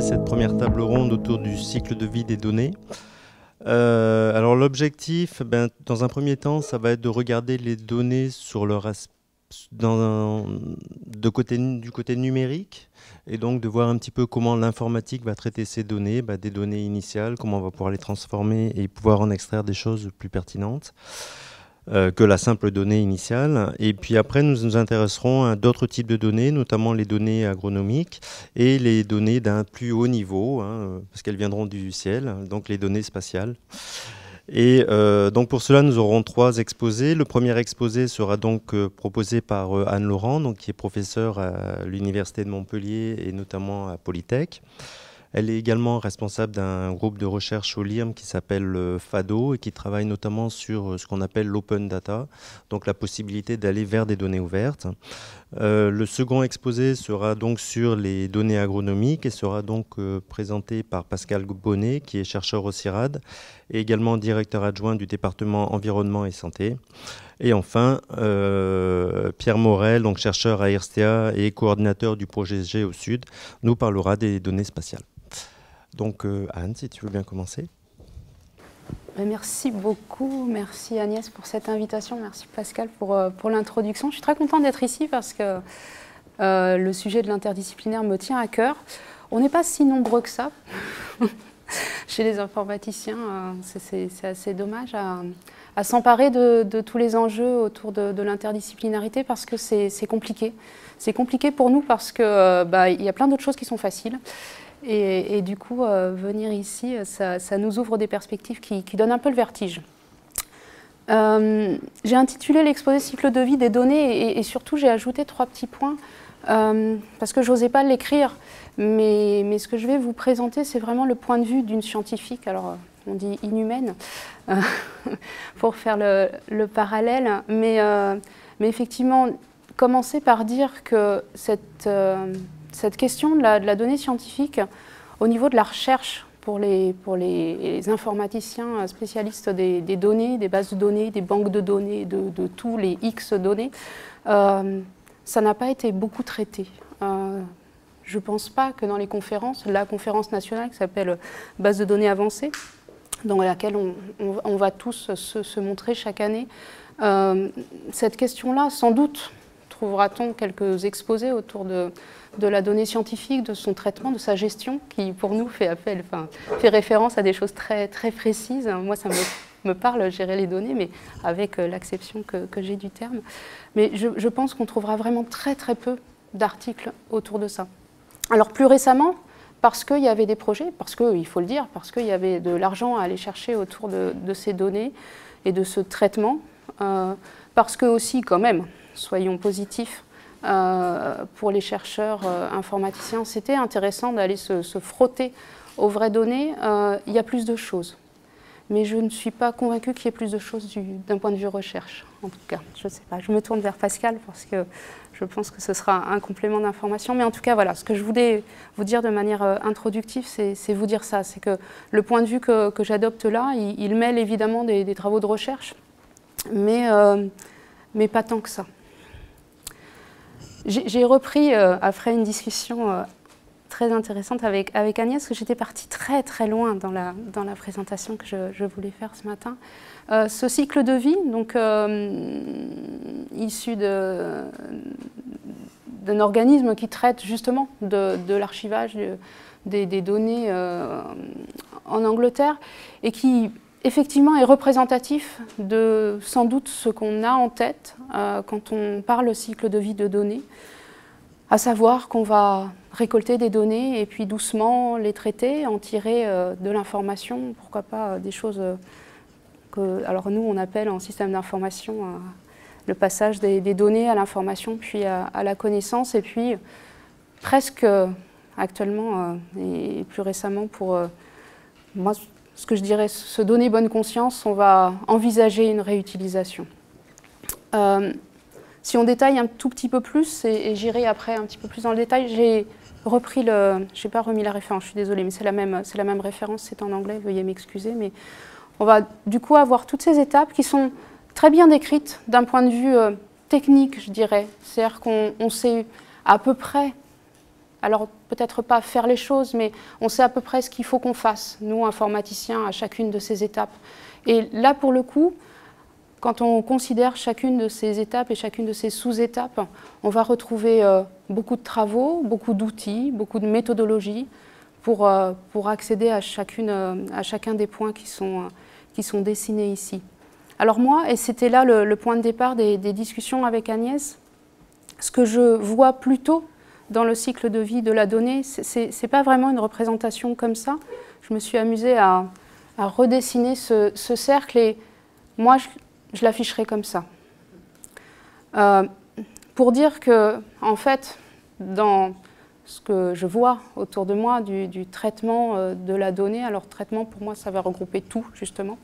commencer cette première table ronde autour du cycle de vie des données. Alors l'objectif, dans un premier temps, ça va être de regarder les données sur leur du côté numérique, et donc de voir un petit peu comment l'informatique va traiter ces données, des données initiales, comment on va pouvoir les transformer et pouvoir en extraire des choses plus pertinentes que la simple donnée initiale. Et puis après, nous nous intéresserons à d'autres types de données, notamment les données agronomiques et les données d'un plus haut niveau, parce qu'elles viendront du ciel, donc les données spatiales. Et donc pour cela, nous aurons 3 exposés. Le premier exposé sera donc proposé par Anne Laurent, donc, qui est professeure à l'Université de Montpellier et notamment à Polytech. Elle est également responsable d'un groupe de recherche au LIRM qui s'appelle FADO et qui travaille notamment sur ce qu'on appelle l'open data, donc la possibilité d'aller vers des données ouvertes. Le second exposé sera donc sur les données agronomiques et sera donc présenté par Pascal Bonnet, qui est chercheur au CIRAD et également directeur adjoint du département environnement et santé. Et enfin, Pierre Morel, donc chercheur à IRSTEA et coordinateur du projet GeoSud, nous parlera des données spatiales. Donc Anne, si tu veux bien commencer. Merci beaucoup, merci Agnès pour cette invitation, merci Pascal pour l'introduction. Je suis très contente d'être ici parce que le sujet de l'interdisciplinaire me tient à cœur. On n'est pas si nombreux que ça chez les informaticiens, c'est assez dommage à s'emparer de tous les enjeux autour de l'interdisciplinarité parce que c'est compliqué. C'est compliqué pour nous parce qu'il y a plein d'autres choses qui sont faciles. Et du coup, venir ici, ça nous ouvre des perspectives qui donnent un peu le vertige. J'ai intitulé l'exposé cycle de vie des données et surtout j'ai ajouté 3 petits points parce que je n'osais pas l'écrire, mais ce que je vais vous présenter, c'est vraiment le point de vue d'une scientifique, alors on dit inhumaine, pour faire le parallèle, mais effectivement, commencer par dire que cette question de la donnée scientifique, au niveau de la recherche pour les informaticiens spécialistes des données, des bases de données, des banques de données, de tous les X données, ça n'a pas été beaucoup traité. Je ne pense pas que dans les conférences, la conférence nationale qui s'appelle Base de données avancées, dans laquelle on va tous se montrer chaque année, cette question-là, sans doute, trouvera-t-on quelques exposés autour de la donnée scientifique, de son traitement, de sa gestion, qui pour nous fait référence à des choses très, très précises. Moi, ça me parle, gérer les données, mais avec l'acception que j'ai du terme. Mais je pense qu'on trouvera vraiment très, très peu d'articles autour de ça. Alors, plus récemment, parce qu'il y avait des projets, parce qu'il faut le dire, parce qu'il y avait de l'argent à aller chercher autour de ces données et de ce traitement, parce que aussi, quand même, soyons positifs, pour les chercheurs informaticiens, c'était intéressant d'aller se frotter aux vraies données. Il y a plus de choses. Mais je ne suis pas convaincue qu'il y ait plus de choses d'un point de vue recherche. En tout cas, je ne sais pas. Je me tourne vers Pascal parce que je pense que ce sera un complément d'information. Mais en tout cas, voilà, ce que je voulais vous dire de manière introductive, c'est vous dire ça. C'est que le point de vue que j'adopte là, il mêle évidemment des travaux de recherche, mais pas tant que ça. J'ai repris, après une discussion très intéressante avec Agnès, que j'étais partie très très loin dans la présentation que je voulais faire ce matin. Ce cycle de vie, donc issu d'un organisme qui traite justement de l'archivage des données en Angleterre et qui effectivement est représentatif de sans doute ce qu'on a en tête quand on parle cycle de vie de données, à savoir qu'on va récolter des données et puis doucement les traiter, en tirer de l'information, pourquoi pas des choses que alors nous on appelle en système d'information le passage des données à l'information puis à la connaissance, et puis presque actuellement et plus récemment pour moi, ce que je dirais, se donner bonne conscience, on va envisager une réutilisation. Si on détaille un tout petit peu plus, et j'irai après un petit peu plus dans le détail, j'ai repris je n'ai pas remis la référence, je suis désolée, mais c'est la même référence, c'est en anglais, veuillez m'excuser, mais on va du coup avoir toutes ces étapes qui sont très bien décrites d'un point de vue technique, je dirais. C'est-à-dire qu'on sait à peu près alors peut-être pas faire les choses, mais on sait à peu près ce qu'il faut qu'on fasse, nous informaticiens, à chacune de ces étapes. Et là, pour le coup, quand on considère chacune de ces étapes et chacune de ces sous-étapes, on va retrouver beaucoup de travaux, beaucoup d'outils, beaucoup de méthodologies pour accéder à chacun des points qui sont dessinés ici. Alors moi, et c'était là le point de départ des discussions avec Agnès, ce que je vois plutôt dans le cycle de vie de la donnée, ce n'est pas vraiment une représentation comme ça. Je me suis amusée à redessiner ce cercle et moi, je l'afficherai comme ça. Pour dire que, en fait, dans ce que je vois autour de moi du traitement de la donnée, alors traitement pour moi ça va regrouper tout justement,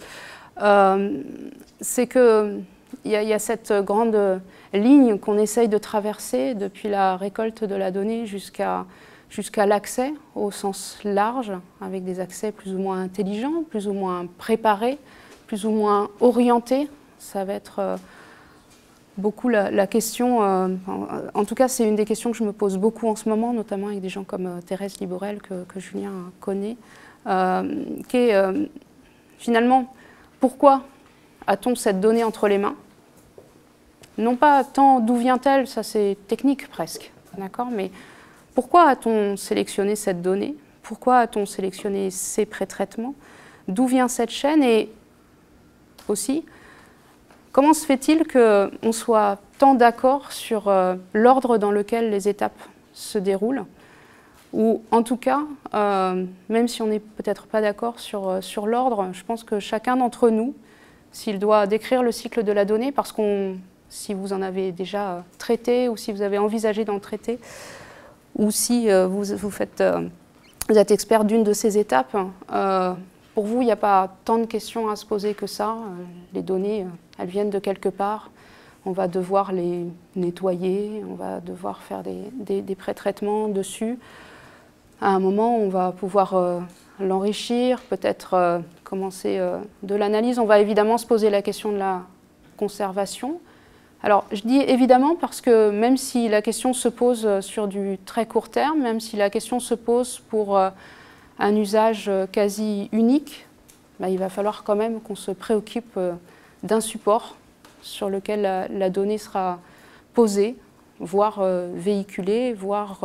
c'est qu'il y a cette grande ligne qu'on essaye de traverser depuis la récolte de la donnée jusqu'à l'accès au sens large, avec des accès plus ou moins intelligents, plus ou moins préparés, plus ou moins orientés. Ça va être beaucoup la question, en tout cas c'est une des questions que je me pose beaucoup en ce moment, notamment avec des gens comme Thérèse Liborel que Julien connaît, qui est finalement pourquoi a-t-on cette donnée entre les mains? Non pas tant d'où vient-elle, ça c'est technique presque, d'accord, mais pourquoi a-t-on sélectionné cette donnée? Pourquoi a-t-on sélectionné ces pré-traitements? D'où vient cette chaîne? Et aussi, comment se fait-il qu'on soit tant d'accord sur l'ordre dans lequel les étapes se déroulent? Ou en tout cas, même si on n'est peut-être pas d'accord sur l'ordre, je pense que chacun d'entre nous, s'il doit décrire le cycle de la donnée, parce que si vous en avez déjà traité ou si vous avez envisagé d'en traiter, ou si vous êtes expert d'une de ces étapes, pour vous, il n'y a pas tant de questions à se poser que ça. Les données, elles viennent de quelque part. On va devoir les nettoyer, on va devoir faire des pré-traitements dessus. À un moment, on va pouvoir l'enrichir, peut-être commencer de l'analyse. On va évidemment se poser la question de la conservation. Alors, je dis évidemment parce que même si la question se pose sur du très court terme, même si la question se pose pour un usage quasi unique, bah, il va falloir quand même qu'on se préoccupe d'un support sur lequel la donnée sera posée, voire véhiculée, voire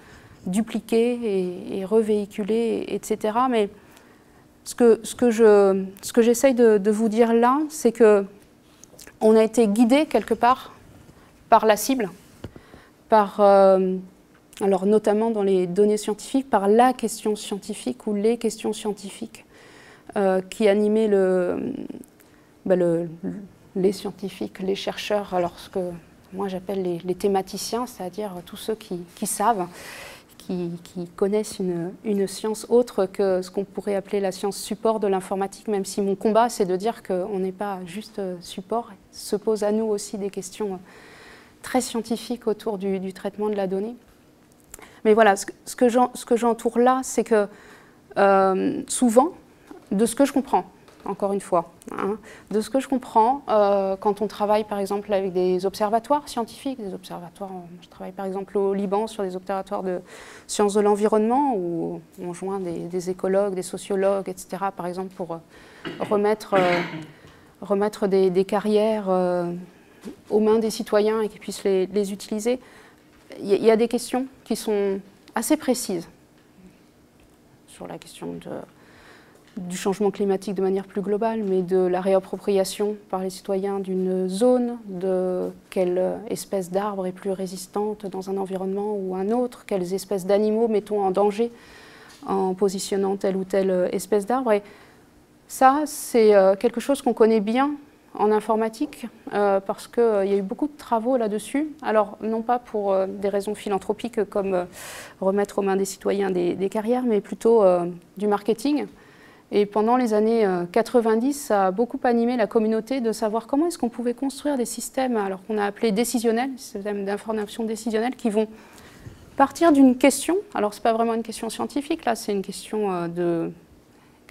dupliquée et revéhiculée, etc. Mais ce que j'essaye de vous dire là, c'est que on a été guidé quelque part par la cible, alors notamment dans les données scientifiques, par la question scientifique ou les questions scientifiques qui animaient les scientifiques, les chercheurs, alors ce que moi j'appelle les thématiciens, c'est-à-dire tous ceux qui savent, qui connaissent une science autre que ce qu'on pourrait appeler la science support de l'informatique, même si mon combat c'est de dire qu'on n'est pas juste support, se posent à nous aussi des questions très scientifiques autour du traitement de la donnée. Mais voilà, ce que j'entoure là, c'est que souvent, de ce que je comprends, encore une fois, de ce que je comprends quand on travaille par exemple avec des observatoires scientifiques, je travaille par exemple au Liban sur des observatoires de sciences de l'environnement où on joint des écologues, des sociologues, etc. par exemple pour remettre des carrières aux mains des citoyens et qu'ils puissent les utiliser. Il y a des questions qui sont assez précises sur la question du changement climatique de manière plus globale, mais de la réappropriation par les citoyens d'une zone, de quelle espèce d'arbre est plus résistante dans un environnement ou un autre, quelles espèces d'animaux mettons en danger en positionnant telle ou telle espèce d'arbre. Et ça, c'est quelque chose qu'on connaît bien en informatique, parce qu'il y a eu beaucoup de travaux là-dessus. Alors, non pas pour des raisons philanthropiques comme remettre aux mains des citoyens des carrières, mais plutôt du marketing. Et pendant les années 90, ça a beaucoup animé la communauté de savoir comment est-ce qu'on pouvait construire des systèmes, alors qu'on a appelé décisionnels, des systèmes d'information décisionnelle, qui vont partir d'une question. Alors, ce n'est pas vraiment une question scientifique, là, c'est une question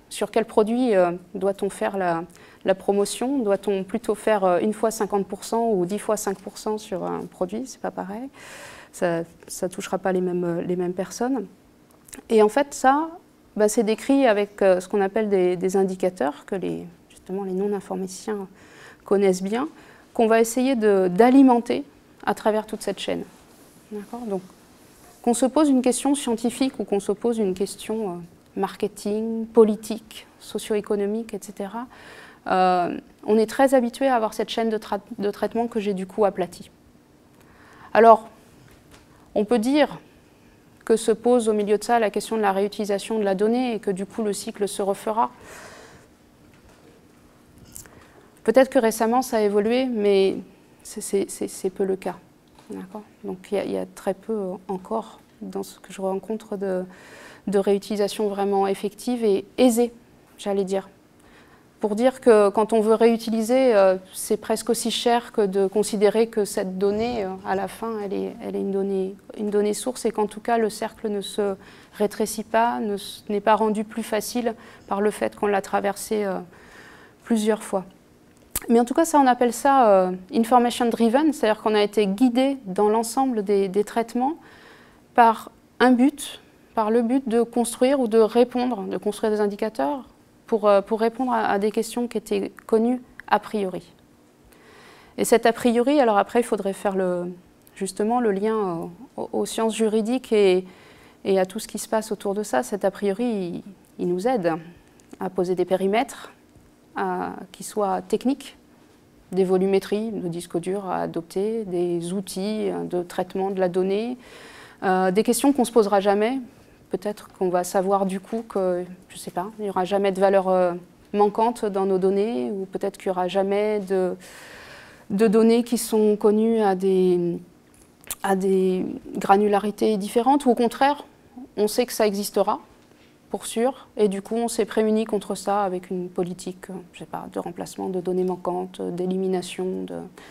sur quel produit doit-on faire la promotion? Doit-on plutôt faire une fois 50% ou 10 fois 5% sur un produit? C'est pas pareil. Ça ne touchera pas les mêmes personnes. Et en fait, ça, bah, c'est décrit avec ce qu'on appelle des indicateurs que justement les non-informaticiens connaissent bien, qu'on va essayer d'alimenter à travers toute cette chaîne. Donc, qu'on se pose une question scientifique ou qu'on se pose une question marketing, politique, socio-économique, etc., on est très habitué à avoir cette chaîne de traitement que j'ai du coup aplatie. Alors, on peut dire que se pose au milieu de ça la question de la réutilisation de la donnée et que du coup le cycle se refera. Peut-être que récemment ça a évolué, mais c'est peu le cas. Donc il y a très peu encore dans ce que je rencontre de réutilisation vraiment effective et aisée, j'allais dire. Pour dire que quand on veut réutiliser, c'est presque aussi cher que de considérer que cette donnée, à la fin, elle est une donnée source et qu'en tout cas, le cercle ne se rétrécit pas, n'est pas rendu plus facile par le fait qu'on l'a traversé plusieurs fois. Mais en tout cas, ça, on appelle ça information driven, c'est-à-dire qu'on a été guidé dans l'ensemble des traitements par un but, par le but de construire ou de répondre, de construire des indicateurs, pour répondre à des questions qui étaient connues a priori. Et cet a priori, alors après, il faudrait faire justement le lien aux sciences juridiques et à tout ce qui se passe autour de ça. Cet a priori, il nous aide à poser des périmètres qui soient techniques, des volumétries de disques durs à adopter, des outils de traitement de la donnée, des questions qu'on ne se posera jamais. Peut-être qu'on va savoir du coup que, je ne sais pas, il n'y aura jamais de valeur manquante dans nos données, ou peut-être qu'il n'y aura jamais de données qui sont connues à des granularités différentes, ou au contraire, on sait que ça existera, pour sûr, et du coup on s'est prémuni contre ça avec une politique, je sais pas, de remplacement de données manquantes, d'élimination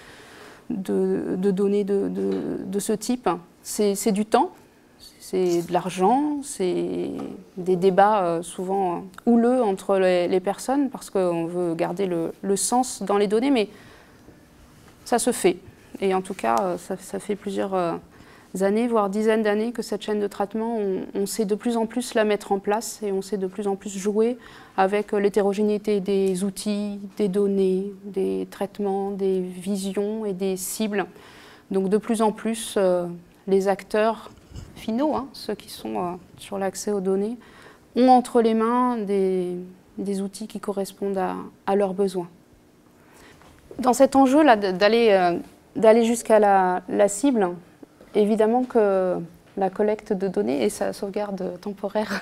de données de ce type. C'est du temps. C'est de l'argent, c'est des débats souvent houleux entre les personnes parce qu'on veut garder le sens dans les données, mais ça se fait. Et en tout cas, ça fait plusieurs années, voire dizaines d'années que cette chaîne de traitement, on sait de plus en plus la mettre en place et on sait de plus en plus jouer avec l'hétérogénéité des outils, des données, des traitements, des visions et des cibles. Donc de plus en plus, les acteurs finaux, ceux qui sont sur l'accès aux données, ont entre les mains des outils qui correspondent à leurs besoins. Dans cet enjeu-là d'aller jusqu'à la cible, évidemment que la collecte de données et sa sauvegarde temporaire,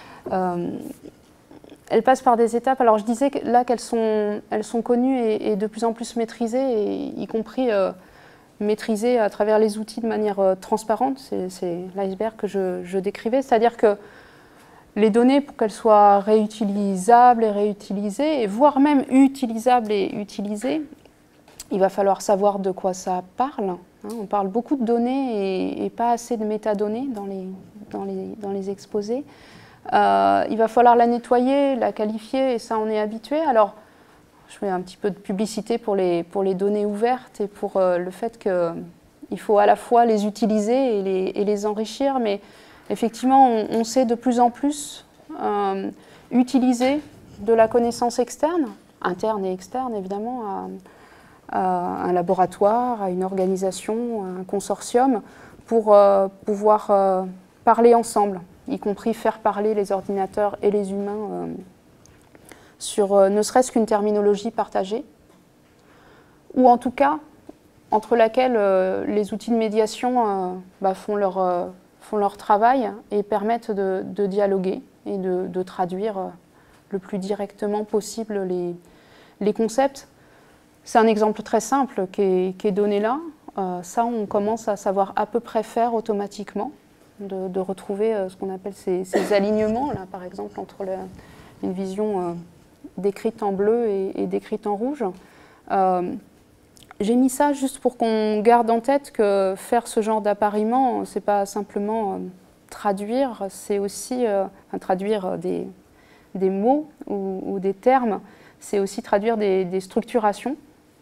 elle passe par des étapes. Alors je disais que là qu'elles sont connues et de plus en plus maîtrisées, y compris maîtrisées à travers les outils de manière transparente, c'est l'iceberg que je décrivais, c'est-à-dire que les données, pour qu'elles soient réutilisables et réutilisées, voire même utilisables et utilisées, il va falloir savoir de quoi ça parle. On parle beaucoup de données et pas assez de métadonnées dans les exposés. Il va falloir la nettoyer, la qualifier, et ça on est habitué. Alors, je fais un petit peu de publicité pour les données ouvertes et pour le fait qu'il faut à la fois les utiliser et les enrichir, mais effectivement, on sait de plus en plus utiliser de la connaissance externe, interne et externe évidemment, à un laboratoire, à une organisation, à un consortium, pour pouvoir parler ensemble, y compris faire parler les ordinateurs et les humains sur ne serait-ce qu'une terminologie partagée, ou en tout cas entre laquelle les outils de médiation font leur travail et permettent de dialoguer et de traduire le plus directement possible les concepts. C'est un exemple très simple qui est donné là. Ça, on commence à savoir à peu près faire automatiquement, de retrouver ce qu'on appelle ces alignements, là, par exemple, entre une vision décrite en bleu et décrite en rouge. J'ai mis ça juste pour qu'on garde en tête que faire ce genre d'appariement, c'est pas simplement traduire, c'est aussi traduire des des mots ou des termes, c'est aussi traduire des structurations.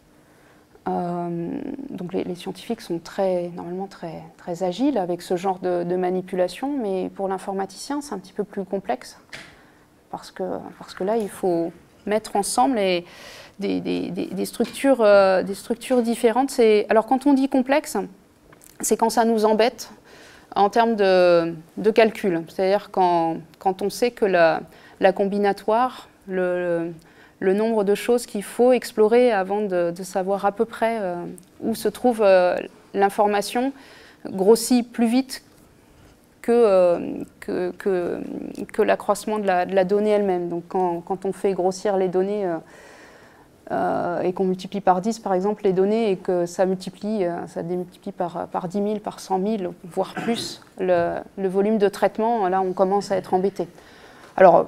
Donc les scientifiques sont normalement très agiles avec ce genre de manipulation, mais pour l'informaticien, c'est un petit peu plus complexe. Parce que là, il faut mettre ensemble des structures différentes. Alors quand on dit complexe, c'est quand ça nous embête en termes de calcul. C'est-à-dire quand on sait que la combinatoire, le nombre de choses qu'il faut explorer avant de savoir à peu près où se trouve l'information grossit plus vite que l'accroissement de la donnée elle-même. Donc quand on fait grossir les données et qu'on multiplie par 10 par exemple les données et que ça démultiplie par 10 000, par 100 000, voire plus le volume de traitement, là on commence à être embêté. Alors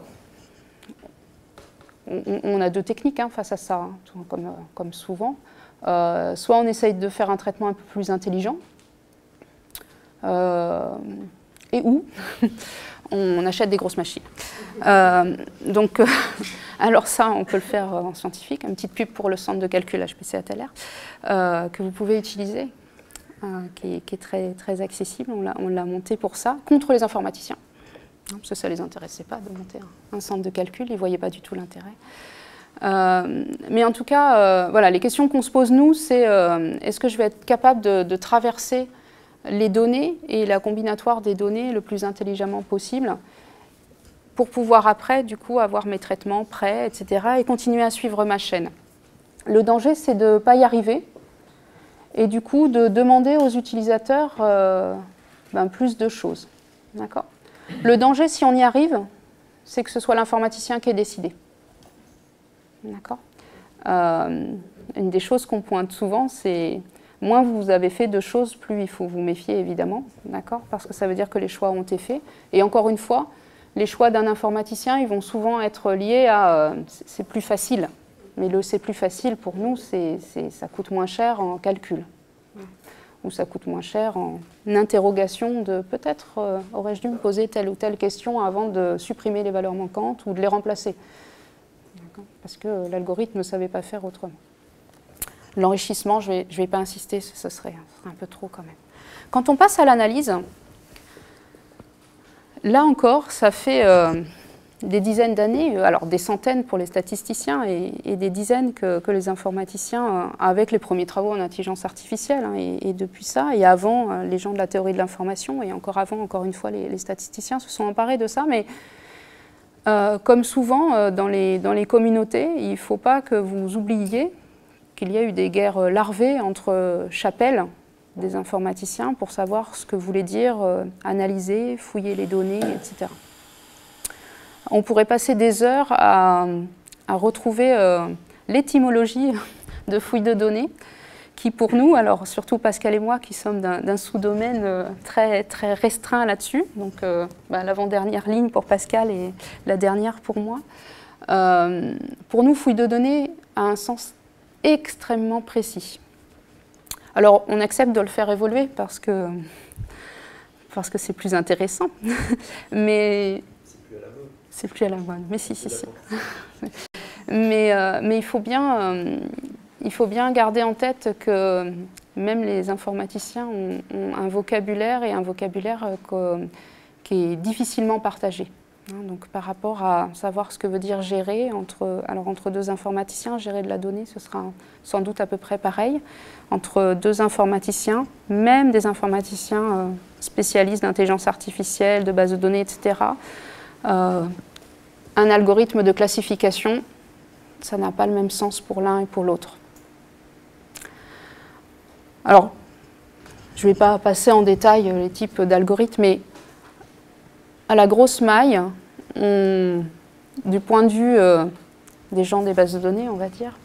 on a deux techniques face à ça, comme souvent. Soit on essaye de faire un traitement un peu plus intelligent, et où on achète des grosses machines. Alors ça, on peut le faire en scientifique, une petite pub pour le centre de calcul HPC Atelier, que vous pouvez utiliser, qui est très, très accessible. On l'a monté pour ça, contre les informaticiens. Parce que ça ne les intéressait pas de monter un centre de calcul, ils ne voyaient pas du tout l'intérêt. Mais en tout cas, voilà, les questions qu'on se pose nous, c'est est-ce que je vais être capable de traverser les données et la combinatoire des données le plus intelligemment possible pour pouvoir après, du coup, avoir mes traitements prêts, etc. et continuer à suivre ma chaîne. Le danger, c'est de ne pas y arriver et du coup de demander aux utilisateurs plus de choses. D'accord ? Le danger, si on y arrive, c'est que ce soit l'informaticien qui ait décidé. D'accord ? Une des choses qu'on pointe souvent, c'est moins vous avez fait de choses, plus il faut vous méfier, évidemment. D'accord ? Parce que ça veut dire que les choix ont été faits. Et encore une fois, les choix d'un informaticien, ils vont souvent être liés à c'est plus facile. Mais le c'est plus facile, pour nous, ça coûte moins cher en calcul. Ou ça coûte moins cher en interrogation de peut-être aurais-je dû me poser telle ou telle question avant de supprimer les valeurs manquantes ou de les remplacer. Parce que l'algorithme ne savait pas faire autrement. L'enrichissement, je vais pas insister, ce serait un peu trop quand même. Quand on passe à l'analyse, là encore, ça fait des dizaines d'années, alors des centaines pour les statisticiens et des dizaines que les informaticiens, avec les premiers travaux en intelligence artificielle, et depuis ça, et avant, les gens de la théorie de l'information, et encore avant, encore une fois, les statisticiens se sont emparés de ça, mais comme souvent dans les communautés, il ne faut pas que vous oubliez qu'il y a eu des guerres larvées entre chapelles des informaticiens pour savoir ce que voulait dire analyser, fouiller les données, etc. On pourrait passer des heures à retrouver l'étymologie de fouille de données, qui pour nous, alors surtout Pascal et moi qui sommes d'un sous-domaine très, très restreint là-dessus, donc l'avant-dernière ligne pour Pascal et la dernière pour moi, pour nous, fouille de données a un sens extrêmement précis. Alors on accepte de le faire évoluer parce que c'est plus intéressant, mais c'est plus à la mode. Mais si. Mais il faut bien garder en tête que même les informaticiens ont un vocabulaire et un vocabulaire qui est difficilement partagé. Donc par rapport à savoir ce que veut dire gérer, entre deux informaticiens, gérer de la donnée, ce sera sans doute à peu près pareil. Entre deux informaticiens, même des informaticiens spécialistes d'intelligence artificielle, de base de données, etc., un algorithme de classification, ça n'a pas le même sens pour l'un et pour l'autre. Alors, je ne vais pas passer en détail les types d'algorithmes, mais à la grosse maille, du point de vue des gens des bases de données, on va dire,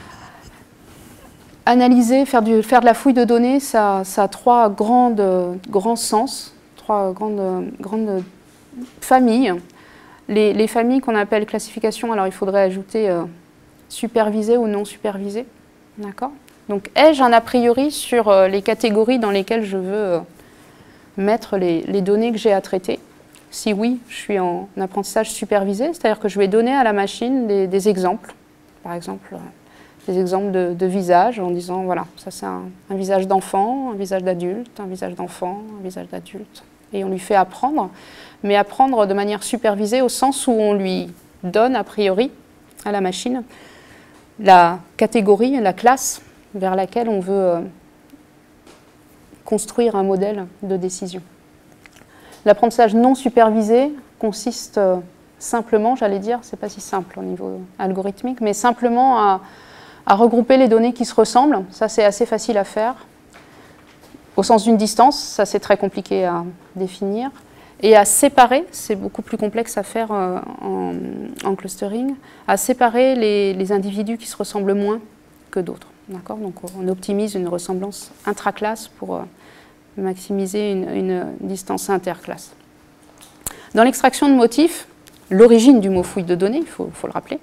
analyser, faire de la fouille de données, ça a trois grands sens, trois grandes familles. Les familles qu'on appelle classification, alors il faudrait ajouter supervisée ou non supervisée. D'accord ? Donc, ai-je un a priori sur les catégories dans lesquelles je veux mettre les données que j'ai à traiter? Si oui, je suis en apprentissage supervisé, c'est-à-dire que je vais donner à la machine des exemples. Par exemple, des exemples de visages en disant, voilà, ça c'est un visage d'enfant, un visage d'adulte, un visage d'enfant, un visage d'adulte. Et on lui fait apprendre, mais apprendre de manière supervisée au sens où on lui donne a priori à la machine la catégorie, la classe vers laquelle on veut construire un modèle de décision. L'apprentissage non supervisé consiste simplement, j'allais dire, c'est pas si simple au niveau algorithmique, mais simplement à regrouper les données qui se ressemblent. Ça, c'est assez facile à faire. Au sens d'une distance, ça c'est très compliqué à définir. Et à séparer, c'est beaucoup plus complexe à faire en clustering, à séparer les individus qui se ressemblent moins que d'autres. D'accord ? Donc on optimise une ressemblance intraclasse pour maximiser une distance interclasse. Dans l'extraction de motifs, l'origine du mot fouille de données, il faut le rappeler,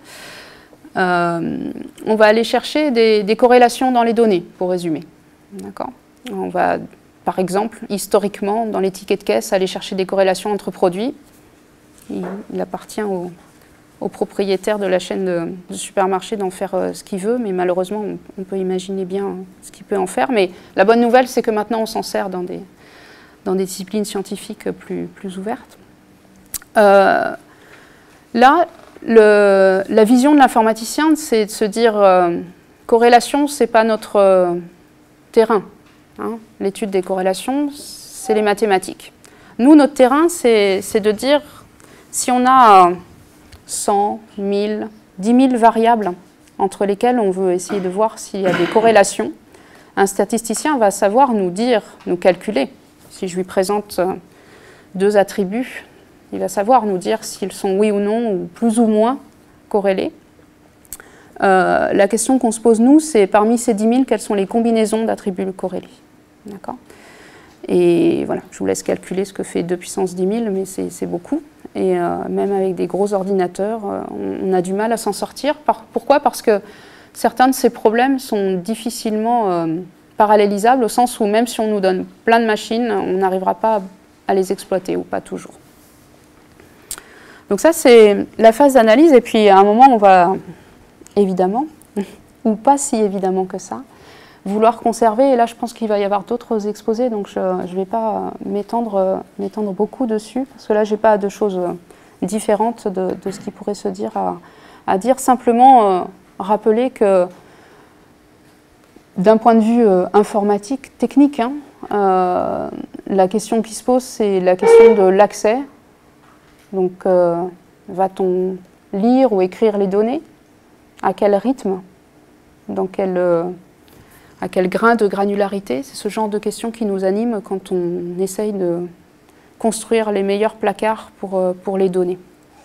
on va aller chercher des corrélations dans les données, pour résumer. D'accord ? On va, par exemple, historiquement, dans les tickets de caisse, aller chercher des corrélations entre produits. Il appartient au propriétaire de la chaîne de supermarché d'en faire ce qu'il veut, mais malheureusement, on peut imaginer bien ce qu'il peut en faire. Mais la bonne nouvelle, c'est que maintenant, on s'en sert dans des disciplines scientifiques plus ouvertes. Là, la vision de l'informaticien, c'est de se dire corrélation, ce n'est pas notre terrain. Hein. L'étude des corrélations, c'est les mathématiques. Nous, notre terrain, c'est de dire si on a 100, 1000, 10 000 variables entre lesquelles on veut essayer de voir s'il y a des corrélations, un statisticien va savoir nous dire, nous calculer. Si je lui présente 2 attributs, il va savoir nous dire s'ils sont oui ou non, ou plus ou moins corrélés. La question qu'on se pose, nous, c'est parmi ces 10 000, quelles sont les combinaisons d'attributs corrélés. D'accord ? Et voilà, je vous laisse calculer ce que fait 2 puissance 10 000, mais c'est beaucoup. Et même avec des gros ordinateurs, on a du mal à s'en sortir. Pourquoi ? Parce que certains de ces problèmes sont difficilement parallélisables, au sens où même si on nous donne plein de machines, on n'arrivera pas à les exploiter, ou pas toujours. Donc ça, c'est la phase d'analyse. Et puis, à un moment, on va, évidemment, ou pas si évidemment que ça, vouloir conserver. Et là, je pense qu'il va y avoir d'autres exposés, donc je ne vais pas m'étendre beaucoup dessus, parce que là, je n'ai pas de choses différentes de ce qui pourrait se dire à dire. Simplement, rappeler que, d'un point de vue informatique, technique, hein, la question qui se pose, c'est la question de l'accès. Donc, va-t-on lire ou écrire les données? À quel rythme? À quel grain de granularité? C'est ce genre de questions qui nous animent quand on essaye de construire les meilleurs placards pour les données.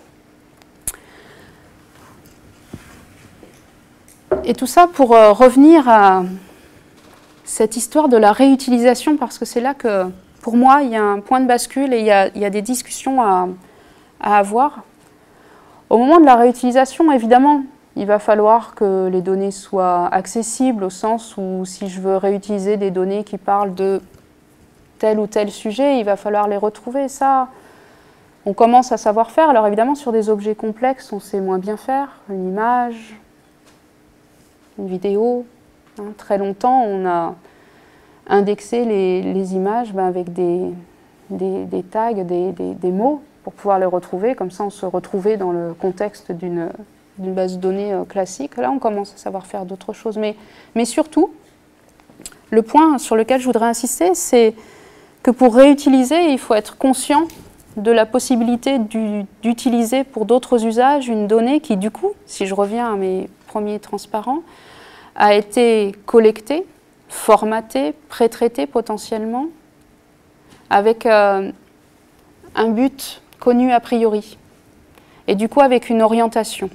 Et tout ça pour revenir à cette histoire de la réutilisation, parce que c'est là que, pour moi, il y a un point de bascule et il y a des discussions à avoir. Au moment de la réutilisation, évidemment, il va falloir que les données soient accessibles, au sens où si je veux réutiliser des données qui parlent de tel ou tel sujet, il va falloir les retrouver. Ça, on commence à savoir faire. Alors évidemment, sur des objets complexes, on sait moins bien faire. Une image, une vidéo. Hein, très longtemps, on a indexé les images avec des tags, des mots, pour pouvoir les retrouver. Comme ça, on se retrouvait dans le contexte d'une base de données classique. Là, on commence à savoir faire d'autres choses. Mais surtout, le point sur lequel je voudrais insister, c'est que pour réutiliser, il faut être conscient de la possibilité d'utiliser pour d'autres usages une donnée qui, du coup, si je reviens à mes premiers transparents, a été collectée, formatée, pré-traitée potentiellement, avec un but connu a priori, et du coup avec une orientation.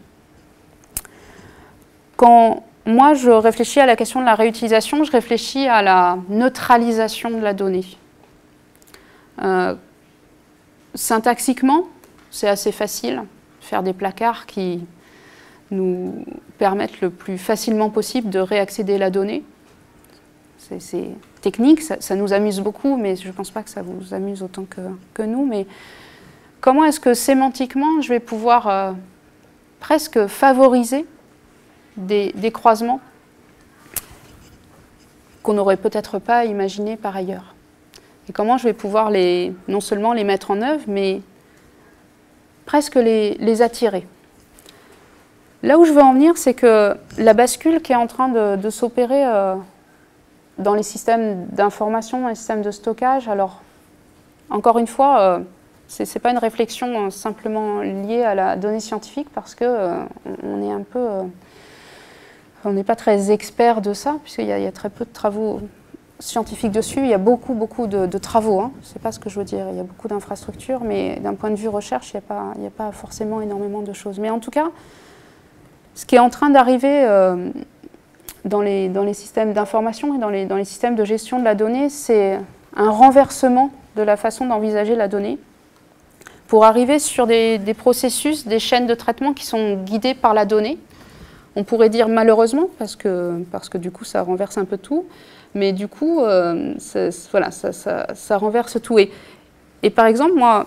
Quand moi je réfléchis à la question de la réutilisation, je réfléchis à la neutralisation de la donnée. Syntaxiquement, c'est assez facile, faire des placards qui nous permettent le plus facilement possible de réaccéder à la donnée. C'est technique, ça nous amuse beaucoup, mais je ne pense pas que ça vous amuse autant que nous. Mais comment est-ce que sémantiquement je vais pouvoir presque favoriser des croisements qu'on n'aurait peut-être pas imaginé par ailleurs. Et comment je vais pouvoir non seulement les mettre en œuvre, mais presque les attirer. Là où je veux en venir, c'est que la bascule qui est en train de s'opérer dans les systèmes d'information, dans les systèmes de stockage, alors encore une fois, ce n'est pas une réflexion simplement liée à la donnée scientifique parce qu'on est un peu... on n'est pas très expert de ça, puisqu'il y a très peu de travaux scientifiques dessus. Il y a beaucoup de travaux, hein. C'est pas ce que je veux dire. Il y a beaucoup d'infrastructures, mais d'un point de vue recherche, il n'y a pas forcément énormément de choses. Mais en tout cas, ce qui est en train d'arriver dans les systèmes d'information et dans les systèmes de gestion de la donnée, c'est un renversement de la façon d'envisager la donnée pour arriver sur des processus, des chaînes de traitement qui sont guidées par la donnée. On pourrait dire malheureusement, parce que du coup ça renverse un peu tout, mais du coup voilà, ça renverse tout. Et par exemple, moi,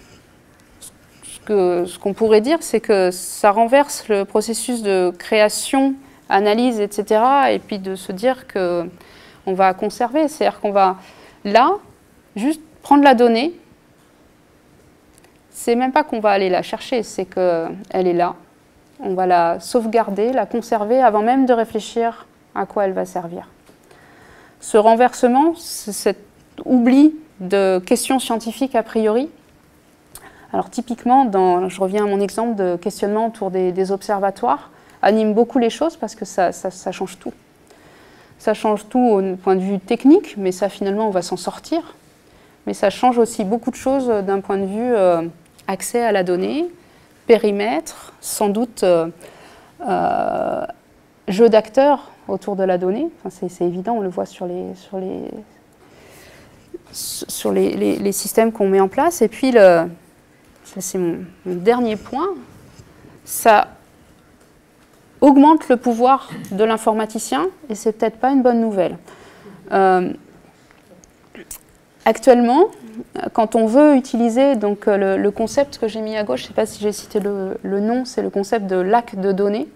ce qu'on pourrait dire, c'est que ça renverse le processus de création, analyse, etc. Et puis de se dire qu'on va conserver, c'est-à-dire qu'on va là, juste prendre la donnée, c'est même pas qu'on va aller la chercher, c'est qu'elle est là. On va la sauvegarder, la conserver avant même de réfléchir à quoi elle va servir. Ce renversement, cet oubli de questions scientifiques a priori, alors typiquement, je reviens à mon exemple de questionnement autour des observatoires, anime beaucoup les choses parce que ça change tout. Ça change tout au point de vue technique, mais ça finalement on va s'en sortir. Mais ça change aussi beaucoup de choses d'un point de vue accès à la donnée, périmètre, sans doute jeu d'acteurs autour de la donnée. Enfin, c'est évident, on le voit sur les systèmes qu'on met en place. Et puis, ça c'est mon dernier point, ça augmente le pouvoir de l'informaticien et c'est peut-être pas une bonne nouvelle. Actuellement, quand on veut utiliser donc, le concept que j'ai mis à gauche, je ne sais pas si j'ai cité le nom, c'est le concept de lac de données,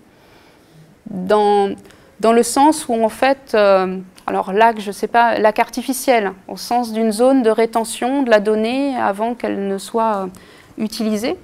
dans le sens où en fait, alors lac, je ne sais pas, lac artificiel, au sens d'une zone de rétention de la donnée avant qu'elle ne soit utilisée,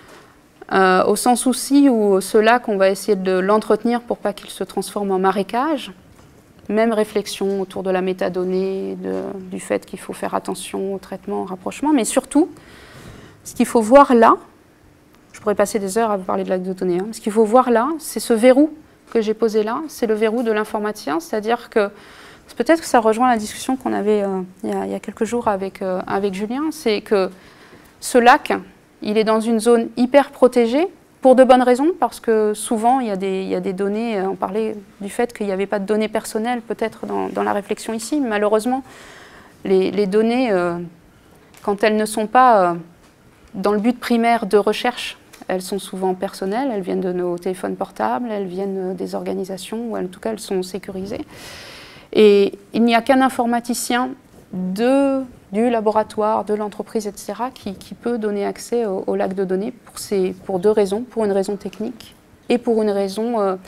au sens aussi où ce lac, on va essayer de l'entretenir pour pas qu'il se transforme en marécage. Même réflexion autour de la métadonnée, du fait qu'il faut faire attention au traitement, au rapprochement, mais surtout, ce qu'il faut voir là, je pourrais passer des heures à vous parler de lac de données, hein, ce qu'il faut voir là, c'est ce verrou que j'ai posé là, c'est le verrou de l'informaticien, c'est-à-dire que peut-être que ça rejoint la discussion qu'on avait il y a quelques jours avec Julien, c'est que ce lac, il est dans une zone hyper protégée, pour de bonnes raisons, parce que souvent il y a des données, on parlait du fait qu'il n'y avait pas de données personnelles peut-être dans la réflexion ici, mais malheureusement les données, quand elles ne sont pas dans le but primaire de recherche, elles sont souvent personnelles, elles viennent de nos téléphones portables, elles viennent des organisations, ou en tout cas elles sont sécurisées. Et il n'y a qu'un informaticien du laboratoire, de l'entreprise, etc., qui peut donner accès au lac de données pour deux raisons, pour une raison technique et pour une raison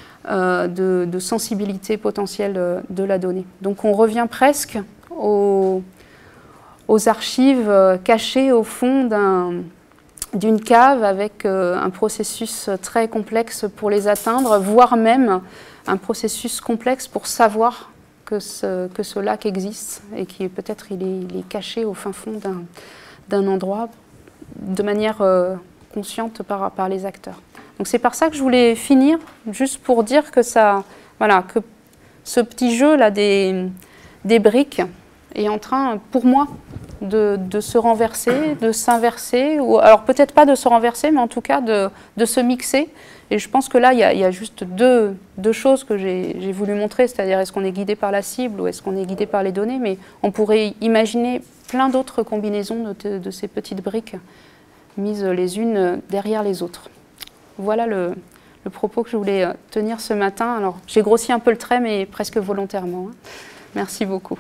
de sensibilité potentielle de la donnée. Donc on revient presque aux archives cachées au fond d'une cave avec un processus très complexe pour les atteindre, voire même un processus complexe pour savoir que ce lac existe et qui peut-être il est caché au fin fond d'un endroit de manière consciente par les acteurs. Donc c'est par ça que je voulais finir, juste pour dire que voilà, que ce petit jeu là des briques est en train, pour moi, de se renverser, de s'inverser, ou alors peut-être pas de se renverser, mais en tout cas de se mixer. Et je pense que là, il y a juste deux choses que j'ai voulu montrer, c'est-à-dire est-ce qu'on est guidé par la cible ou est-ce qu'on est guidé par les données, mais on pourrait imaginer plein d'autres combinaisons de ces petites briques mises les unes derrière les autres. Voilà le propos que je voulais tenir ce matin. Alors, j'ai grossi un peu le trait, mais presque volontairement. Merci beaucoup.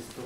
question.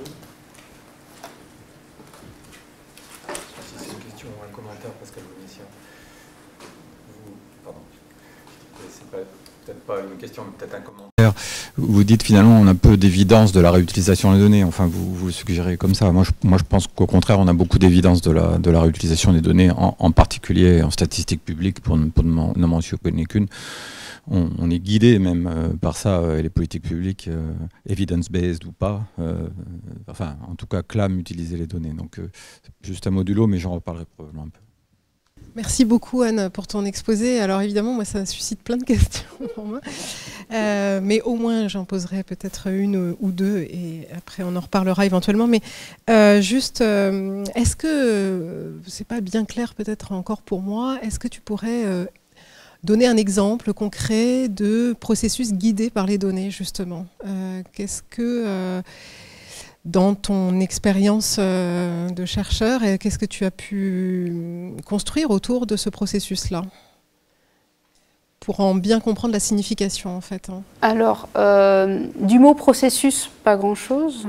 Si c'est une question ou un commentaire, Pascal Bournissian. Pardon. C'est peut-être pas une question, mais peut-être un commentaire. Vous dites finalement on a peu d'évidence de la réutilisation des données. Enfin, vous le suggérez comme ça. Moi, je pense qu'au contraire, on a beaucoup d'évidence de la réutilisation des données, en particulier en statistiques publiques, pour ne mentionner qu'une. On est guidé même par ça, et les politiques publiques, evidence-based ou pas, enfin en tout cas CLAM utiliser les données. Donc juste un modulo, mais j'en reparlerai probablement un peu. Merci beaucoup Anne pour ton exposé. Alors évidemment, moi ça suscite plein de questions pour moi, mais au moins j'en poserai peut-être une ou deux et après on en reparlera éventuellement. Mais juste, est-ce que, c'est pas bien clair peut-être encore pour moi, est-ce que tu pourrais donner un exemple concret de processus guidé par les données, justement. Qu'est-ce que, dans ton expérience de chercheur, qu'est-ce que tu as pu construire autour de ce processus-là, pour en bien comprendre la signification, en fait, hein. Alors, du mot processus, pas grand-chose.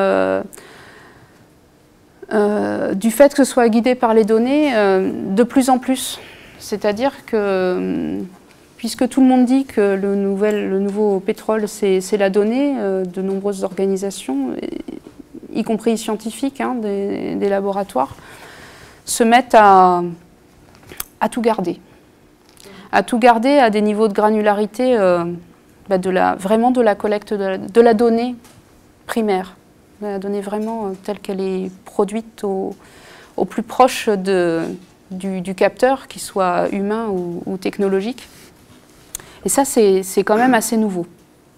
Du fait que ce soit guidé par les données, de plus en plus. C'est-à-dire que, puisque tout le monde dit que le nouveau pétrole, c'est la donnée, de nombreuses organisations, y compris scientifiques, hein, des laboratoires, se mettent à tout garder. À tout garder à des niveaux de granularité vraiment de la collecte de la donnée primaire, de la donnée vraiment telle qu'elle est produite au plus proche du capteur, qu'il soit humain ou technologique. Et ça, c'est quand même assez nouveau.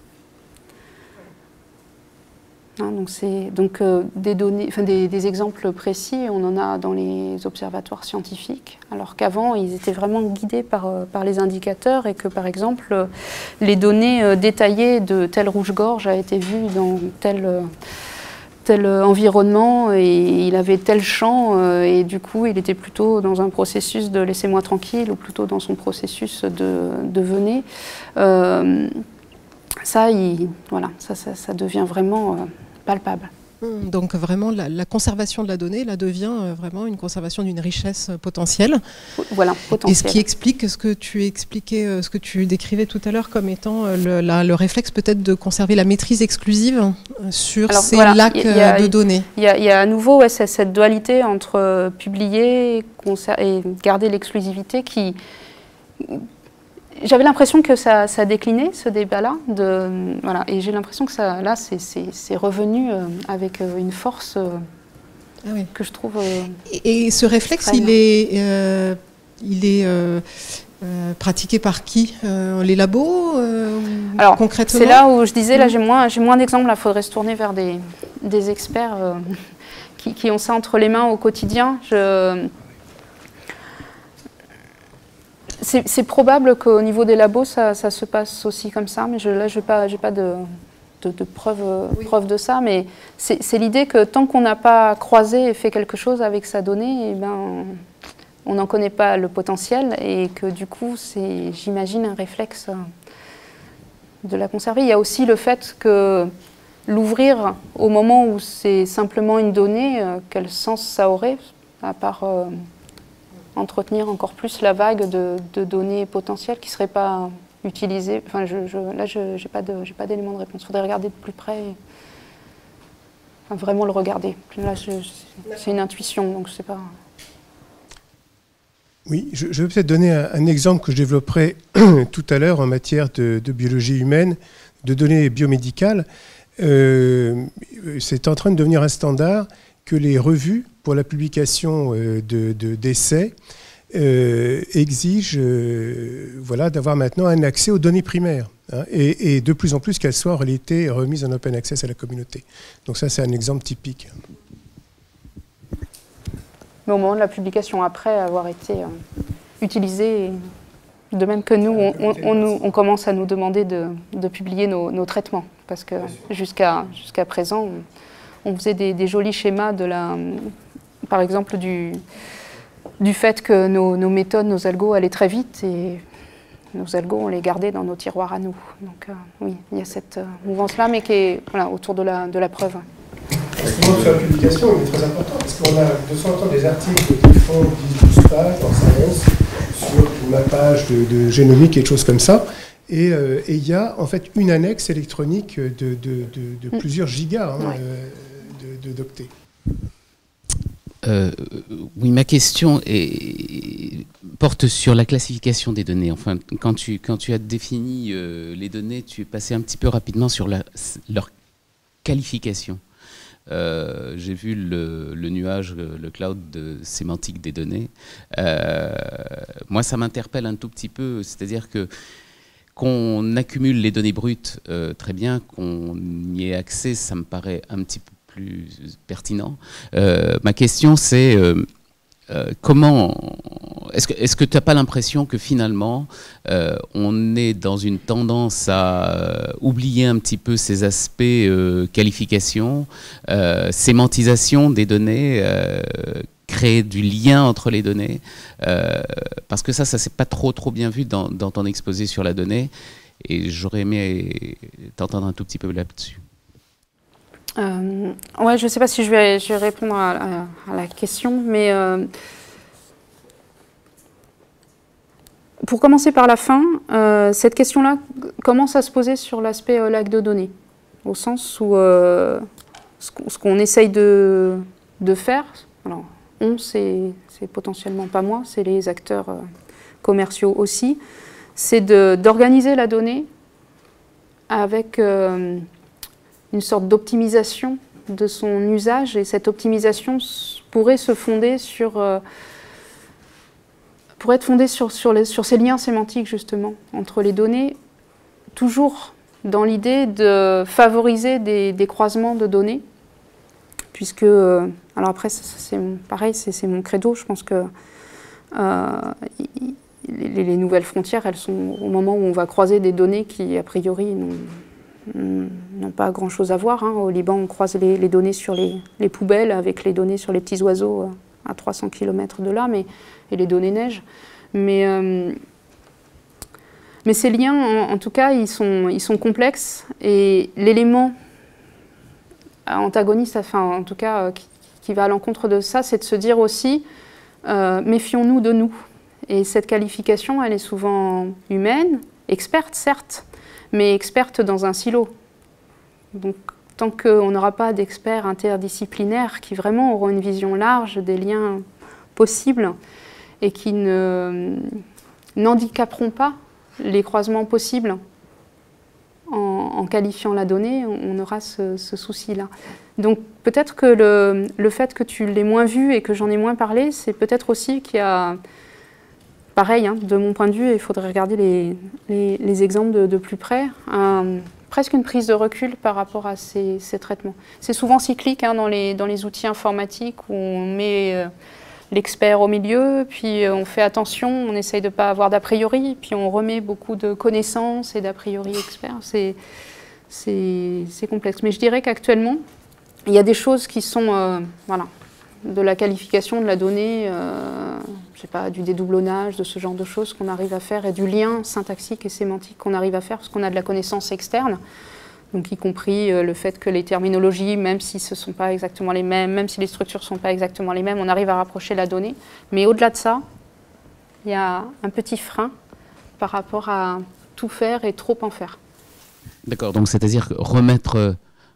Hein, donc des données, enfin des exemples précis, on en a dans les observatoires scientifiques, alors qu'avant, ils étaient vraiment guidés par les indicateurs et que, par exemple, les données détaillées de tel rouge-gorge a été vue dans tel environnement et il avait tel champ et du coup il était plutôt dans un processus de laissez-moi tranquille ou plutôt dans son processus de venez. Ça devient vraiment palpable. Donc vraiment la conservation de la donnée là, devient vraiment une conservation d'une richesse potentielle. Voilà, potentielle. Et ce qui explique ce que tu expliquais, ce que tu décrivais tout à l'heure comme étant le réflexe peut-être de conserver la maîtrise exclusive sur ces lacs de données. Il y a à nouveau cette dualité entre publier et garder l'exclusivité qui... J'avais l'impression que ça déclinait, ce débat-là, voilà, et j'ai l'impression que ça, là, c'est revenu avec une force que je trouve... Et ce réflexe, il est pratiqué par qui? Les labos Alors, concrètement? C'est là où je disais, là j'ai moins d'exemples, il faudrait se tourner vers des experts qui ont ça entre les mains au quotidien. C'est probable qu'au niveau des labos, ça se passe aussi comme ça, mais là, je n'ai pas de preuve de ça. Mais c'est l'idée que tant qu'on n'a pas croisé et fait quelque chose avec sa donnée, eh ben, on n'en connaît pas le potentiel et que du coup, c'est, j'imagine, un réflexe de la conserver. Il y a aussi le fait que l'ouvrir au moment où c'est simplement une donnée, quel sens ça aurait, à part... entretenir encore plus la vague de données potentielles qui ne seraient pas utilisées. Enfin, là, je n'ai pas d'élément de réponse. Il faudrait regarder de plus près, enfin, vraiment le regarder. Là, c'est une intuition, donc je ne sais pas. Oui, je vais peut-être donner un exemple que je développerai tout à l'heure en matière de biologie humaine, de données biomédicales. C'est en train de devenir un standard que les revues pour la publication d'essais exigent voilà, d'avoir maintenant un accès aux données primaires, hein, et de plus en plus qu'elles soient remises en open access à la communauté. Donc ça, c'est un exemple typique. Mais au moment de la publication, après avoir été utilisé, de même que nous, on commence à nous demander de publier nos traitements, parce que jusqu'à présent, on faisait des jolis schémas par exemple du fait que nos méthodes, nos algos allaient très vite et nos algos, on les gardait dans nos tiroirs à nous. Donc oui, il y a cette mouvance-là, mais qui est voilà, autour de la preuve. l'instrument de faire publication il est très important parce qu'on a de temps en temps des articles qui font 10-12 pages dans Science sur du mappage de génomique et des choses comme ça. Et il y a en fait une annexe électronique de plusieurs gigas d'octets. Oui, ma question porte sur la classification des données. Enfin, quand tu as défini les données, tu es passé un petit peu rapidement sur leur qualification. J'ai vu le nuage, le cloud sémantique des données. Moi, ça m'interpelle un tout petit peu, c'est-à-dire qu'on accumule les données brutes, très bien, qu'on y ait accès, ça me paraît un petit peu plus pertinent. Ma question, c'est comment... Est-ce que tu n'as pas l'impression que finalement, on est dans une tendance à oublier un petit peu ces aspects qualification, sémantisation des données, créer du lien entre les données, parce que ça s'est pas trop bien vu dans ton exposé sur la donnée, et j'aurais aimé t'entendre un tout petit peu là-dessus. Ouais, je ne sais pas si je vais répondre à la question, mais pour commencer par la fin, cette question-là commence à se poser sur l'aspect lac de données, au sens où ce qu'on essaye de faire, alors c'est potentiellement pas moi, c'est les acteurs commerciaux aussi, c'est d'organiser la donnée avec une sorte d'optimisation de son usage, et cette optimisation pourrait se fonder pourrait être fondée sur ces liens sémantiques justement entre les données, toujours dans l'idée de favoriser des croisements de données, puisque, alors après c'est pareil, c'est mon credo, je pense que les nouvelles frontières, elles sont au moment où on va croiser des données qui a priori n'ont pas grand-chose à voir. Hein. Au Liban, on croise les données sur les poubelles avec les données sur les petits oiseaux à 300 km de là, et les données neige. Mais ces liens, en tout cas, ils sont complexes, et l'élément antagoniste, enfin, en tout cas, qui va à l'encontre de ça, c'est de se dire aussi, méfions-nous de nous. Et cette qualification, elle est souvent humaine, experte, certes, mais experte dans un silo. Donc, tant qu'on n'aura pas d'experts interdisciplinaires qui vraiment auront une vision large des liens possibles et qui n'handicaperont pas les croisements possibles en qualifiant la donnée, on aura ce souci-là. Donc peut-être que le fait que tu l'aies moins vu et que j'en ai moins parlé, c'est peut-être aussi qu'il y a... Pareil, hein, de mon point de vue, il faudrait regarder les exemples de plus près, presque une prise de recul par rapport à ces traitements. C'est souvent cyclique hein, dans les outils informatiques où on met l'expert au milieu, puis on fait attention, on essaye de ne pas avoir d'a priori, puis on remet beaucoup de connaissances et d'a priori experts. C'est complexe. Mais je dirais qu'actuellement, il y a des choses qui sont... voilà, de la qualification de la donnée, je sais pas, du dédoublonnage, de ce genre de choses qu'on arrive à faire, et du lien syntaxique et sémantique qu'on arrive à faire, parce qu'on a de la connaissance externe, donc y compris le fait que les terminologies, même si ce ne sont pas exactement les mêmes, même si les structures ne sont pas exactement les mêmes, on arrive à rapprocher la donnée. Mais au-delà de ça, il y a un petit frein par rapport à tout faire et trop en faire. D'accord, donc c'est-à-dire remettre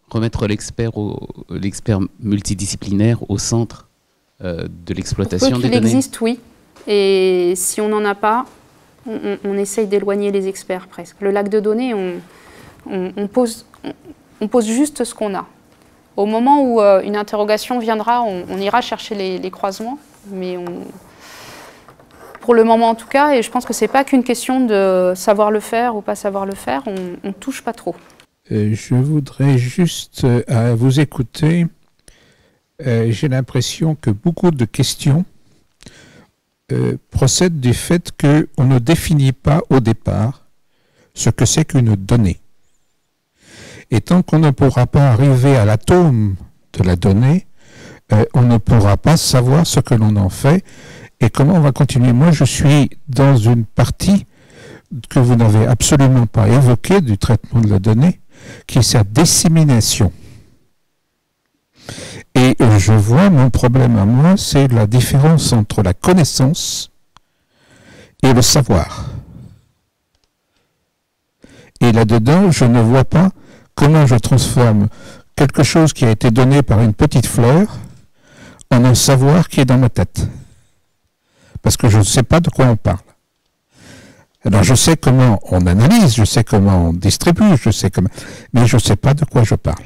l'expert multidisciplinaire au centre de l'exploitation des données. Il existe, oui. Et si on n'en a pas, on essaye d'éloigner les experts presque. Le lac de données, on pose juste ce qu'on a. Au moment où une interrogation viendra, on ira chercher les croisements, mais pour le moment en tout cas, et je pense que ce n'est pas qu'une question de savoir le faire ou pas savoir le faire, on ne touche pas trop. Je voudrais juste, à vous écouter, j'ai l'impression que beaucoup de questions procèdent du fait qu'on ne définit pas au départ ce que c'est qu'une donnée. Et tant qu'on ne pourra pas arriver à l'atome de la donnée, on ne pourra pas savoir ce que l'on en fait et comment on va continuer. Moi, je suis dans une partie que vous n'avez absolument pas évoquée du traitement de la donnée, qui est sa dissémination. Et je vois mon problème à moi, c'est la différence entre la connaissance et le savoir. Et là-dedans, je ne vois pas comment je transforme quelque chose qui a été donné par une petite fleur en un savoir qui est dans ma tête. Parce que je ne sais pas de quoi on parle. Alors je sais comment on analyse, je sais comment on distribue, je sais comment, mais je ne sais pas de quoi je parle.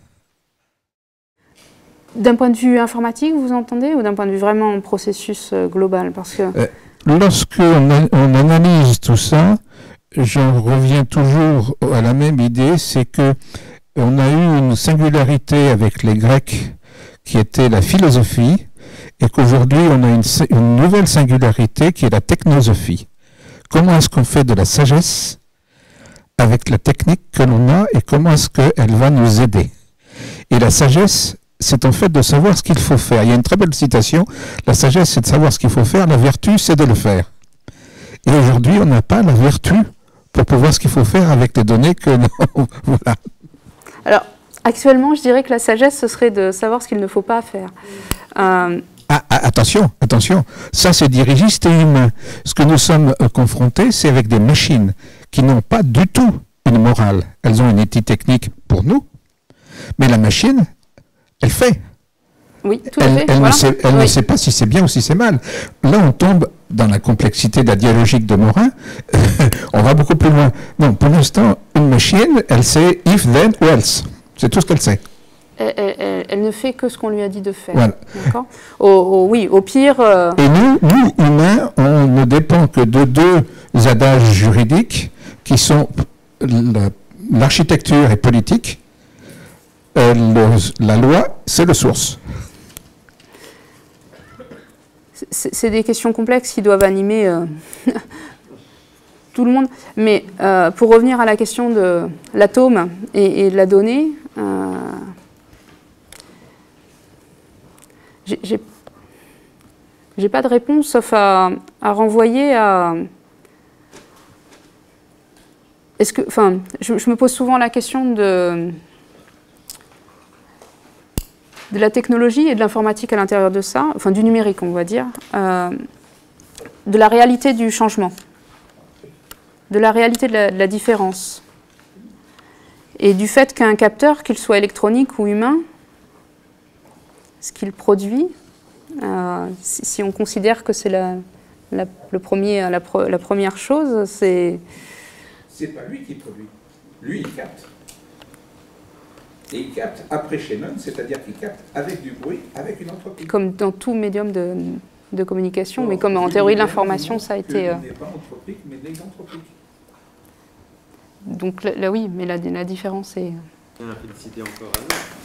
D'un point de vue informatique, vous entendez, ou d'un point de vue vraiment processus global? Parce que lorsqu'on analyse tout ça, j'en reviens toujours à la même idée, c'est que on a eu une singularité avec les Grecs qui était la philosophie, et qu'aujourd'hui on a une nouvelle singularité qui est la technosophie. Comment est-ce qu'on fait de la sagesse avec la technique que l'on a et comment est-ce qu'elle va nous aider? Et la sagesse, c'est en fait de savoir ce qu'il faut faire. Il y a une très belle citation, la sagesse c'est de savoir ce qu'il faut faire, la vertu c'est de le faire. Et aujourd'hui on n'a pas la vertu pour pouvoir ce qu'il faut faire avec les données que l'on... Voilà. Alors, actuellement, je dirais que la sagesse, ce serait de savoir ce qu'il ne faut pas faire. Attention, ça c'est dirigiste et humain. Ce que nous sommes confrontés, c'est avec des machines qui n'ont pas du tout une morale. Elles ont une éthique technique pour nous, mais la machine, elle fait. Oui, tout à fait. Elle ne sait pas si c'est bien ou si c'est mal. Là, on tombe dans la complexité de la dialogique de Morin. On va beaucoup plus loin. Non, pour l'instant, une machine, elle sait if, then ou else. C'est tout ce qu'elle sait. Elle ne fait que ce qu'on lui a dit de faire. Voilà. D'accord. Oui, au pire... Et nous, humains, on ne dépend que de deux adages juridiques qui sont l'architecture et politique. La loi, c'est le source. C'est des questions complexes qui doivent animer tout le monde. Mais pour revenir à la question de l'atome et de la donnée, j'ai pas de réponse sauf à renvoyer à... Est-ce que, enfin, je me pose souvent la question de la technologie et de l'informatique à l'intérieur de ça, enfin du numérique on va dire, de la réalité du changement, de la réalité de la différence, et du fait qu'un capteur, qu'il soit électronique ou humain, ce qu'il produit, si on considère que c'est la première chose, c'est... C'est pas lui qui produit, lui il capte. Et il capte après Shannon, c'est-à-dire qu'il capte avec du bruit, avec une entropie. Comme dans tout médium de communication, mais comme en théorie de l'information, ça a été... n'est pas anthropique, mais néganthropique. Donc là, oui, mais la différence est... L'infelicité encore à nous.